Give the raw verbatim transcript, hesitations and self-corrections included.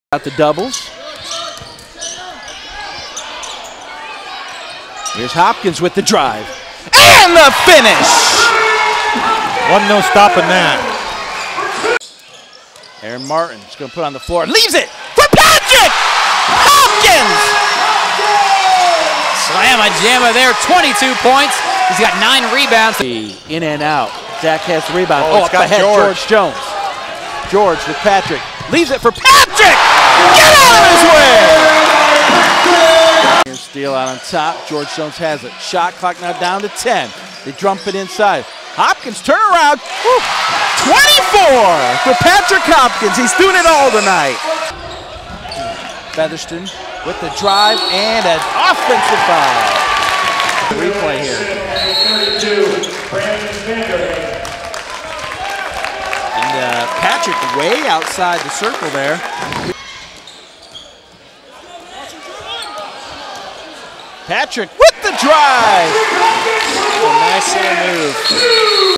Out the doubles. Here's Hopkins with the drive. And the finish! Wasn't no stopping that. Aaron Martin's going to put on the floor. Leaves it for Patrick! Hopkins! Slamma jamma there, twenty-two points. He's got nine rebounds. In and out. Zach has the rebound. Oh, Oh, up ahead, George. George Jones. George with Patrick. Leaves it for Patrick! Get out of his way! Here's Steele out on top. George Jones has it. Shot clock now down to ten. They dump it inside. Hopkins turn around. Woo. twenty-four for Patrick Hopkins. He's doing it all tonight. Featherston with the drive and an offensive foul. Replay here. And uh, Patrick way outside the circle there. Patrick with the drive. A nice little move.